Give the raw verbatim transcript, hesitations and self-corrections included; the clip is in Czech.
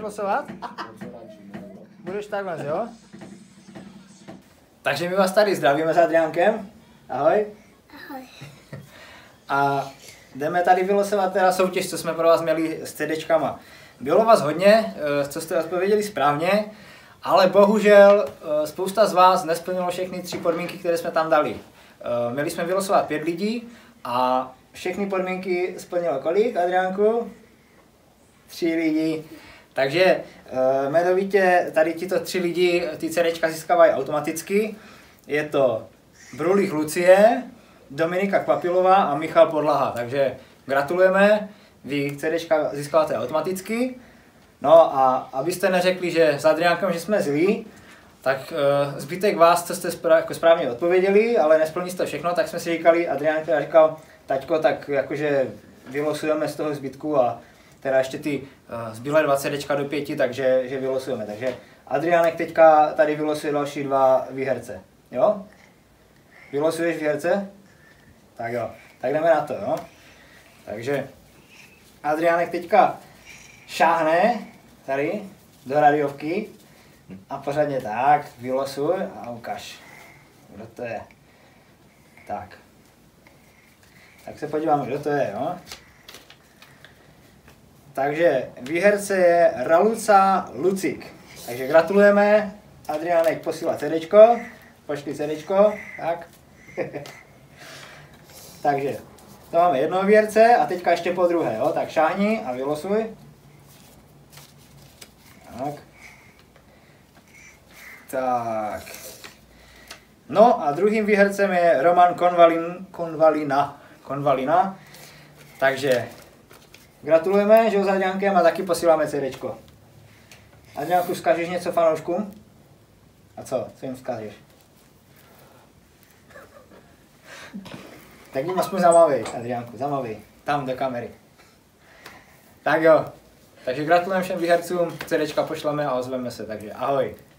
losovat? Budeš takhle, jo? Takže my vás tady zdravíme s Adriánkem. Ahoj. Ahoj. A jdeme tady vylosovat teda soutěž, co jsme pro vás měli s CDčkama. Bylo vás hodně, co jste odpověděli správně, ale bohužel spousta z vás nesplnilo všechny tři podmínky, které jsme tam dali. Měli jsme vylosovat pět lidí a všechny podmínky splnilo kolik, Adriánku? Tři lidi. Takže jmenovitě tady tito tři lidi ty CDčka získávají automaticky. Je to Brulich Lucie, Dominika Kvapilová a Michal Podlaha. Takže gratulujeme, vy CDčka získáváte automaticky. No a abyste neřekli, že s Adriánkem, že jsme zlí, tak uh, zbytek vás, co jste spra jako správně odpověděli, ale nesplnili jste všechno, tak jsme si říkali, Adriánek teda říkal, taťko, tak jakože vylosujeme z toho zbytku a teda ještě ty uh, zbylé dva CDčka do pěti, takže že vylosujeme. Takže Adriánek teďka tady vylosuje další dva výherce. Jo? Vylosuješ výherce? Tak jo, tak jdeme na to, jo? Takže Adriánek teďka šáhne tady do radiovky a pořádně tak, vylosuj a ukaž, kdo to je. Tak. Tak se podíváme, kdo to je, jo? Takže výherce je Raluca Lucik. Takže gratulujeme, Adriánek posílá CDčko, pošli CDčko, tak. Takže to máme jednoho výherce a teďka ještě po druhé, jo? Tak šáhni a vylosuj. Tak. Tak. No a druhým výhercem je Roman Konvalin, Konvalina. Konvalina. Takže gratulujeme, že s Adriánkem a taky posíláme CDčko. Adriánku, vzkážeš něco fanouškům? A co? Co jim vzkážeš? Tak jim aspoň zamavej, Adriánku, zamavej. Tam do kamery. Tak jo. Takže gratulujeme všem výhercům, CDčka pošleme a ozveme se, takže ahoj.